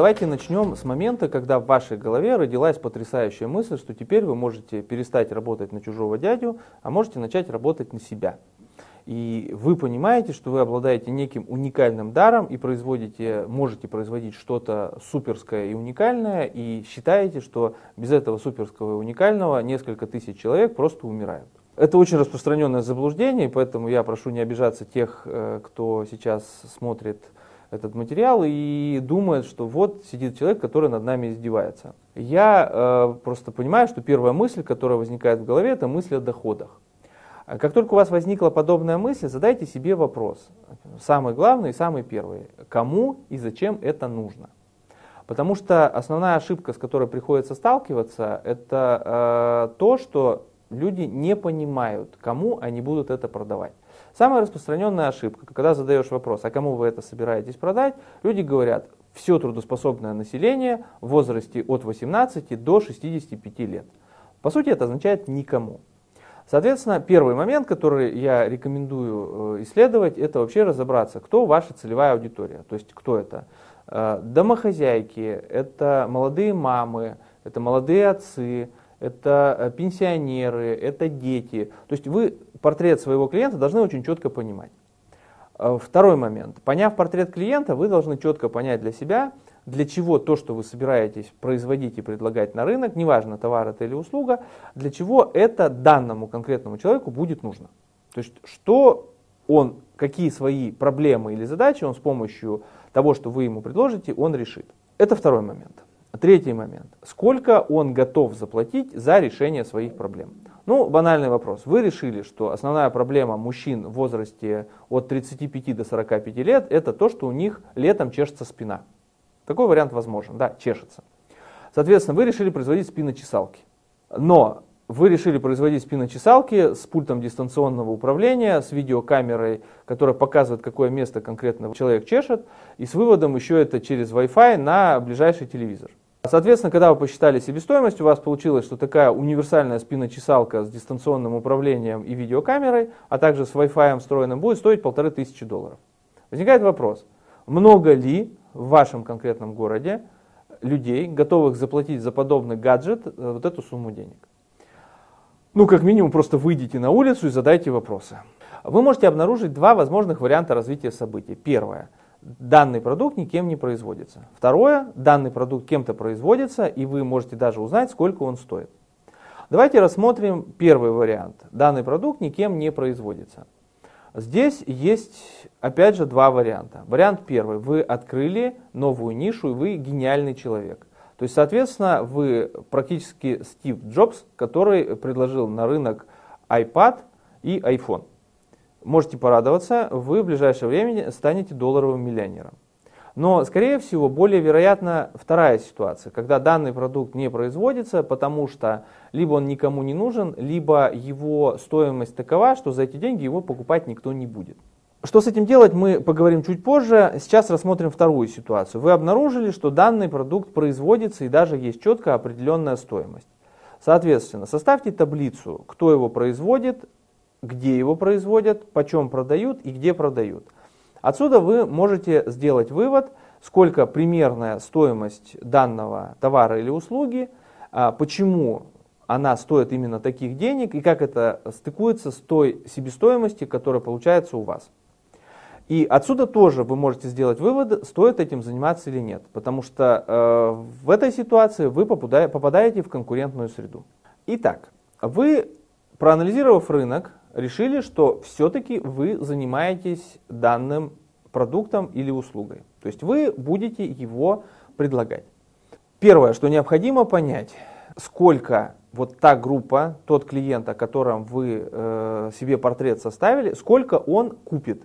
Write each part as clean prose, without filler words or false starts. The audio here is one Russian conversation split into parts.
давайте начнем с момента, когда в вашей голове родилась потрясающая мысль, что теперь вы можете перестать работать на чужого дядю, а можете начать работать на себя. И вы понимаете, что вы обладаете неким уникальным даром и можете производить что-то суперское и уникальное, и считаете, что без этого суперского и уникального несколько тысяч человек просто умирают. Это очень распространенное заблуждение, поэтому я прошу не обижаться тех, кто сейчас смотрит этот материал и думает, что вот сидит человек, который над нами издевается. Я просто понимаю, что первая мысль, которая возникает в голове, это мысль о доходах. Как только у вас возникла подобная мысль, задайте себе вопрос. Самый главный и самый первый. Кому и зачем это нужно? Потому что основная ошибка, с которой приходится сталкиваться, это то, что люди не понимают, кому они будут это продавать. Самая распространенная ошибка, когда задаешь вопрос, а кому вы это собираетесь продать, люди говорят, все трудоспособное население в возрасте от 18 до 65 лет. По сути, это означает никому. Соответственно, первый момент, который я рекомендую исследовать, это вообще разобраться, кто ваша целевая аудитория. То есть, кто это? Домохозяйки, это молодые мамы, это молодые отцы, это пенсионеры, это дети. То есть, вы портрет своего клиента должны очень четко понимать. Второй момент. Поняв портрет клиента, вы должны четко понять для себя, для чего то, что вы собираетесь производить и предлагать на рынок, неважно, товар это или услуга, для чего это данному конкретному человеку будет нужно. То есть, какие свои проблемы или задачи он с помощью того, что вы ему предложите, он решит. Это второй момент. Третий момент. Сколько он готов заплатить за решение своих проблем? Ну, банальный вопрос. Вы решили, что основная проблема мужчин в возрасте от 35 до 45 лет, это то, что у них летом чешется спина. Такой вариант возможен, да, чешется. Соответственно, вы решили производить спиночесалки. Но вы решили производить спиночесалки с пультом дистанционного управления, с видеокамерой, которая показывает, какое место конкретно человек чешет, и с выводом еще это через Wi-Fi на ближайший телевизор. Соответственно, когда вы посчитали себестоимость, у вас получилось, что такая универсальная спиночесалка с дистанционным управлением и видеокамерой, а также с Wi-Fi встроенным, будет стоить $1500. Возникает вопрос, много ли в вашем конкретном городе людей, готовых заплатить за подобный гаджет вот эту сумму денег? Ну, как минимум, просто выйдите на улицу и задайте вопросы. Вы можете обнаружить два возможных варианта развития событий. Первое. Данный продукт никем не производится. Второе. Данный продукт кем-то производится, и вы можете даже узнать, сколько он стоит. Давайте рассмотрим первый вариант. Данный продукт никем не производится. Здесь есть, опять же, два варианта. Вариант первый. Вы открыли новую нишу, и вы гениальный человек. То есть, соответственно, вы практически Стив Джобс, который предложил на рынок iPad и iPhone. Можете порадоваться, вы в ближайшее время станете долларовым миллионером. Но, скорее всего, более вероятна вторая ситуация, когда данный продукт не производится, потому что либо он никому не нужен, либо его стоимость такова, что за эти деньги его покупать никто не будет. Что с этим делать, мы поговорим чуть позже. Сейчас рассмотрим вторую ситуацию. Вы обнаружили, что данный продукт производится и даже есть четко определенная стоимость. Соответственно, составьте таблицу, кто его производит, где его производят, почем продают и где продают. Отсюда вы можете сделать вывод, сколько примерная стоимость данного товара или услуги, почему она стоит именно таких денег и как это стыкуется с той себестоимостью, которая получается у вас. И отсюда тоже вы можете сделать вывод, стоит этим заниматься или нет, потому что в этой ситуации вы попадаете в конкурентную среду. Итак, вы, проанализировав рынок, решили, что все-таки вы занимаетесь данным продуктом или услугой. То есть вы будете его предлагать. Первое, что необходимо понять, сколько вот та группа, тот клиент, о котором вы себе портрет составили, сколько он купит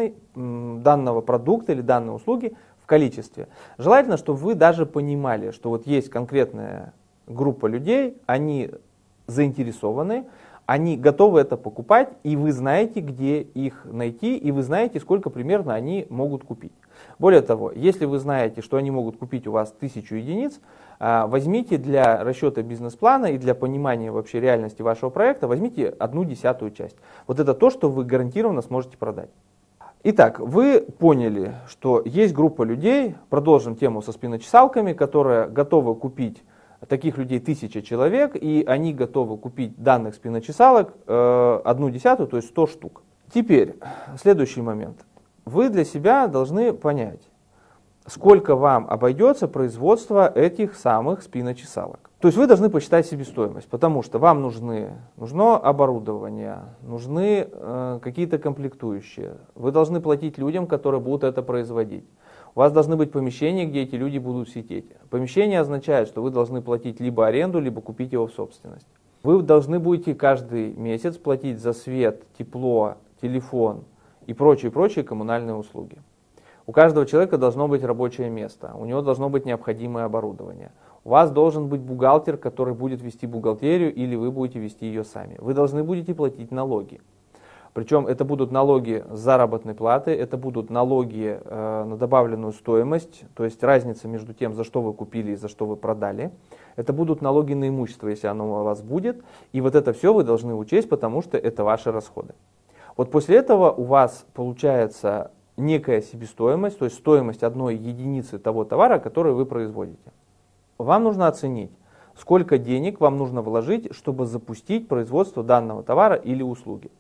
данного продукта или данной услуги в количестве. Желательно, чтобы вы даже понимали, что вот есть конкретная группа людей, они заинтересованы, они готовы это покупать, и вы знаете, где их найти, и вы знаете, сколько примерно они могут купить. Более того, если вы знаете, что они могут купить у вас 1000 единиц, возьмите для расчета бизнес-плана и для понимания вообще реальности вашего проекта, возьмите 1/10 часть. Вот это то, что вы гарантированно сможете продать. Итак, вы поняли, что есть группа людей, продолжим тему со спиночесалками, которые готовы купить, таких людей 1000 человек, и они готовы купить данных спиночесалок 1/10, то есть 100 штук. Теперь, следующий момент. Вы для себя должны понять, сколько вам обойдется производство этих самых спиночесалок. То есть вы должны посчитать себестоимость, потому что вам нужно оборудование, нужны какие-то комплектующие. Вы должны платить людям, которые будут это производить. У вас должны быть помещения, где эти люди будут сидеть. Помещение означает, что вы должны платить либо аренду, либо купить его в собственность. Вы должны будете каждый месяц платить за свет, тепло, телефон и прочие коммунальные услуги. У каждого человека должно быть рабочее место, у него должно быть необходимое оборудование. У вас должен быть бухгалтер, который будет вести бухгалтерию, или вы будете вести ее сами. Вы должны будете платить налоги. Причем это будут налоги с заработной платы, это будут налоги на добавленную стоимость, то есть разница между тем, за что вы купили и за что вы продали. Это будут налоги на имущество, если оно у вас будет. И вот это все вы должны учесть, потому что это ваши расходы. Вот после этого у вас получается некая себестоимость, то есть стоимость одной единицы того товара, который вы производите. Вам нужно оценить, сколько денег вам нужно вложить, чтобы запустить производство данного товара или услуги.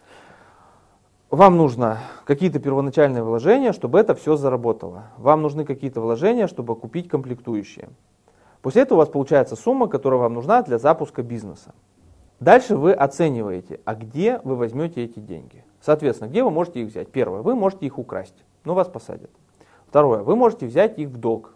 Вам нужно какие-то первоначальные вложения, чтобы это все заработало. Вам нужны какие-то вложения, чтобы купить комплектующие. После этого у вас получается сумма, которая вам нужна для запуска бизнеса. Дальше вы оцениваете, а где вы возьмете эти деньги. Соответственно, где вы можете их взять? Первое, вы можете их украсть, но вас посадят. Второе, вы можете взять их в долг.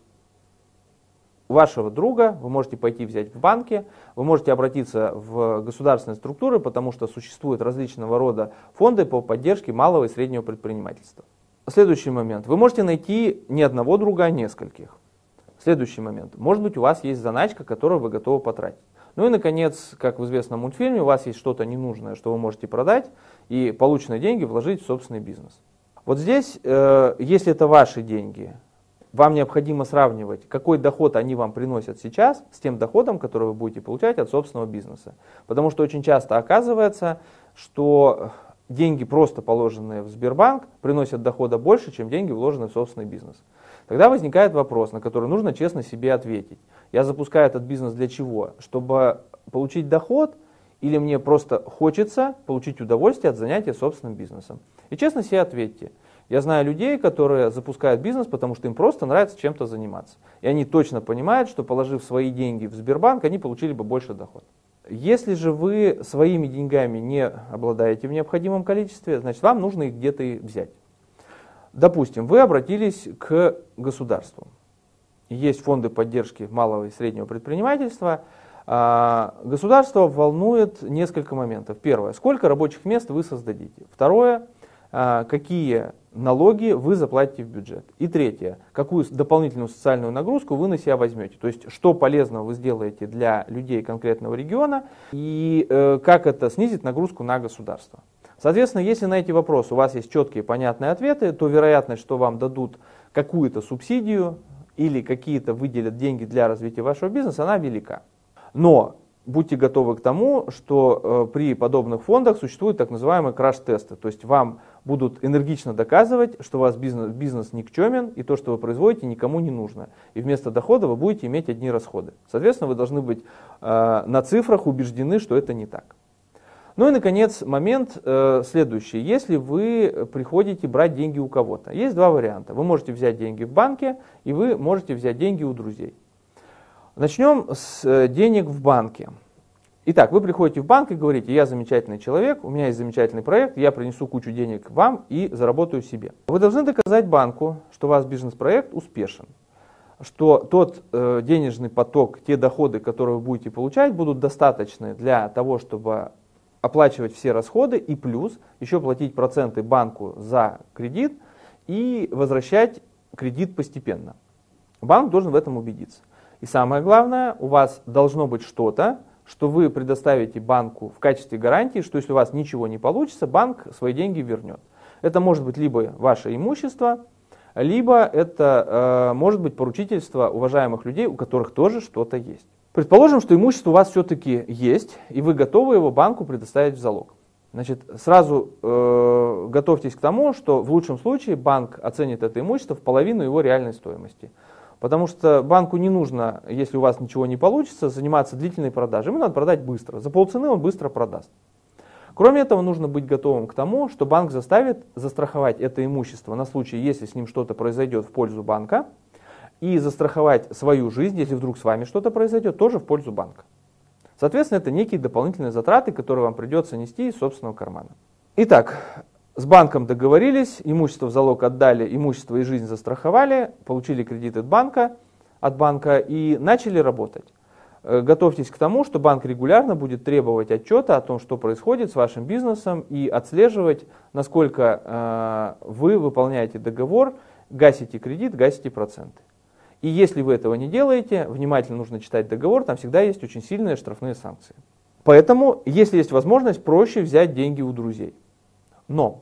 У вашего друга вы можете пойти взять в банке, вы можете обратиться в государственные структуры, потому что существуют различного рода фонды по поддержке малого и среднего предпринимательства. Следующий момент. Вы можете найти не одного друга, а нескольких. Следующий момент. Может быть, у вас есть заначка, которую вы готовы потратить. Ну и, наконец, как в известном мультфильме, у вас есть что-то ненужное, что вы можете продать и полученные деньги вложить в собственный бизнес. Вот здесь, если это ваши деньги, вам необходимо сравнивать, какой доход они вам приносят сейчас с тем доходом, который вы будете получать от собственного бизнеса. Потому что очень часто оказывается, что деньги, просто положенные в Сбербанк, приносят дохода больше, чем деньги, вложенные в собственный бизнес. Тогда возникает вопрос, на который нужно честно себе ответить. Я запускаю этот бизнес для чего? Чтобы получить доход, или мне просто хочется получить удовольствие от занятия собственным бизнесом? И честно себе ответьте. Я знаю людей, которые запускают бизнес, потому что им просто нравится чем-то заниматься. И они точно понимают, что положив свои деньги в Сбербанк, они получили бы больше доход. Если же вы своими деньгами не обладаете в необходимом количестве, значит вам нужно их где-то взять. Допустим, вы обратились к государству. Есть фонды поддержки малого и среднего предпринимательства. Государство волнует несколько моментов. Первое, сколько рабочих мест вы создадите. Второе, какие налоги вы заплатите в бюджет. И третье, какую дополнительную социальную нагрузку вы на себя возьмете. То есть, что полезного вы сделаете для людей конкретного региона и как это снизит нагрузку на государство. Соответственно, если на эти вопросы у вас есть четкие понятные ответы, то вероятность, что вам дадут какую-то субсидию или какие-то выделят деньги для развития вашего бизнеса, она велика. Но будьте готовы к тому, что при подобных фондах существуют так называемые краш-тесты. То есть вам будут энергично доказывать, что у вас бизнес никчемен и то, что вы производите, никому не нужно. И вместо дохода вы будете иметь одни расходы. Соответственно, вы должны быть на цифрах убеждены, что это не так. Ну и, наконец, момент следующий. Если вы приходите брать деньги у кого-то, есть два варианта. Вы можете взять деньги в банке, и вы можете взять деньги у друзей. Начнем с денег в банке. Итак, вы приходите в банк и говорите, я замечательный человек, у меня есть замечательный проект, я принесу кучу денег вам и заработаю себе. Вы должны доказать банку, что у вас бизнес-проект успешен, что тот денежный поток, те доходы, которые вы будете получать, будут достаточны для того, чтобы оплачивать все расходы и плюс еще платить проценты банку за кредит и возвращать кредит постепенно. Банк должен в этом убедиться. И самое главное, у вас должно быть что-то, что вы предоставите банку в качестве гарантии, что если у вас ничего не получится, банк свои деньги вернет. Это может быть либо ваше имущество, либо это может быть поручительство уважаемых людей, у которых тоже что-то есть. Предположим, что имущество у вас все-таки есть, и вы готовы его банку предоставить в залог. Значит, сразу готовьтесь к тому, что в лучшем случае банк оценит это имущество в половину его реальной стоимости. Потому что банку не нужно, если у вас ничего не получится, заниматься длительной продажей. Ему надо продать быстро. За полцены он быстро продаст. Кроме этого, нужно быть готовым к тому, что банк заставит застраховать это имущество на случай, если с ним что-то произойдет в пользу банка, и застраховать свою жизнь, если вдруг с вами что-то произойдет, тоже в пользу банка. Соответственно, это некие дополнительные затраты, которые вам придется нести из собственного кармана. Итак, с банком договорились, имущество в залог отдали, имущество и жизнь застраховали, получили кредит от банка и начали работать. Готовьтесь к тому, что банк регулярно будет требовать отчета о том, что происходит с вашим бизнесом, и отслеживать, насколько вы выполняете договор, гасите кредит, гасите проценты. И если вы этого не делаете, внимательно нужно читать договор, там всегда есть очень сильные штрафные санкции. Поэтому, если есть возможность, проще взять деньги у друзей. Но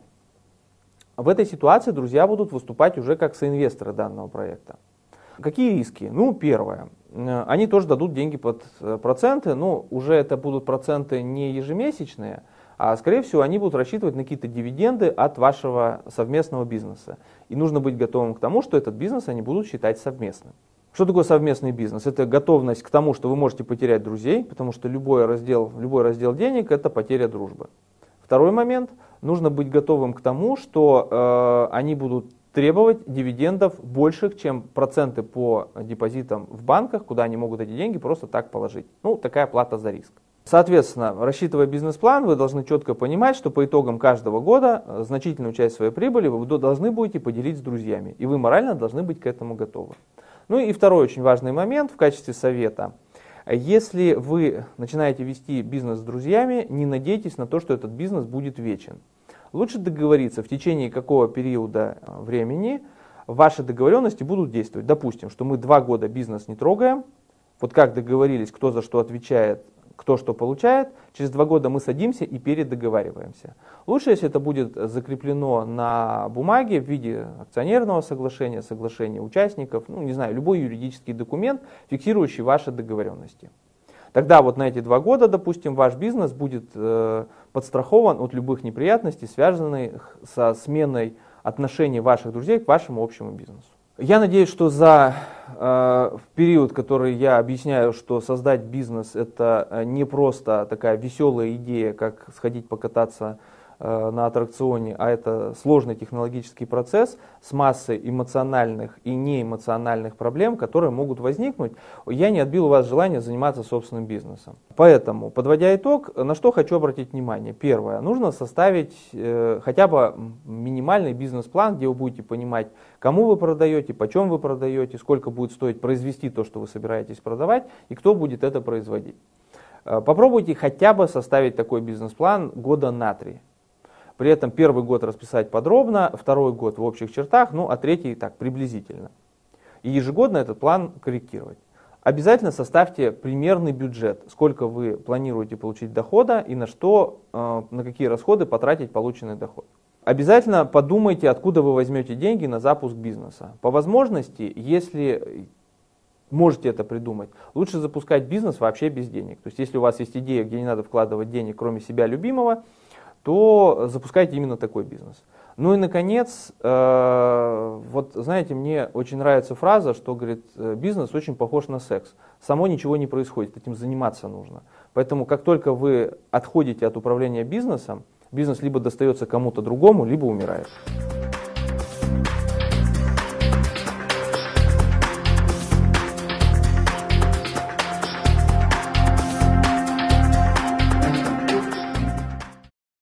в этой ситуации друзья будут выступать уже как соинвесторы данного проекта. Какие риски? Ну, первое. Они тоже дадут деньги под проценты, но уже это будут проценты не ежемесячные, а скорее всего они будут рассчитывать на какие-то дивиденды от вашего совместного бизнеса. И нужно быть готовым к тому, что этот бизнес они будут считать совместным. Что такое совместный бизнес? Это готовность к тому, что вы можете потерять друзей, потому что любой раздел денег – это потеря дружбы. Второй момент. Нужно быть готовым к тому, что они будут требовать дивидендов больших, чем проценты по депозитам в банках, куда они могут эти деньги просто так положить. Ну, такая плата за риск. Соответственно, рассчитывая бизнес-план, вы должны четко понимать, что по итогам каждого года значительную часть своей прибыли вы должны будете поделить с друзьями, и вы морально должны быть к этому готовы. Ну и второй очень важный момент в качестве совета. Если вы начинаете вести бизнес с друзьями, не надейтесь на то, что этот бизнес будет вечен. Лучше договориться, в течение какого периода времени ваши договоренности будут действовать. Допустим, что мы 2 года бизнес не трогаем, вот как договорились, кто за что отвечает, кто что получает, через 2 года мы садимся и передоговариваемся. Лучше, если это будет закреплено на бумаге в виде акционерного соглашения, соглашения участников, ну не знаю, любой юридический документ, фиксирующий ваши договоренности. Тогда вот на эти 2 года, допустим, ваш бизнес будет подстрахован от любых неприятностей, связанных со сменой отношений ваших друзей к вашему общему бизнесу. Я надеюсь, что в период, который я объясняю, что создать бизнес это не просто такая веселая идея, как сходить покататься на аттракционе, а это сложный технологический процесс с массой эмоциональных и неэмоциональных проблем, которые могут возникнуть, я не отбил у вас желание заниматься собственным бизнесом. Поэтому, подводя итог, на что хочу обратить внимание. Первое. Нужно составить хотя бы минимальный бизнес-план, где вы будете понимать, кому вы продаете, почем вы продаете, сколько будет стоить произвести то, что вы собираетесь продавать, и кто будет это производить. Попробуйте хотя бы составить такой бизнес-план года на 3. При этом первый год расписать подробно, второй год в общих чертах, ну а третий так приблизительно. И ежегодно этот план корректировать. Обязательно составьте примерный бюджет, сколько вы планируете получить дохода и на какие расходы потратить полученный доход. Обязательно подумайте, откуда вы возьмете деньги на запуск бизнеса. По возможности, если можете это придумать, лучше запускать бизнес вообще без денег. То есть если у вас есть идея, где не надо вкладывать денег, кроме себя любимого, то запускайте именно такой бизнес. Ну и наконец, вот знаете, мне очень нравится фраза, что говорит, бизнес очень похож на секс. Само ничего не происходит, этим заниматься нужно. Поэтому как только вы отходите от управления бизнесом, бизнес либо достается кому-то другому, либо умирает.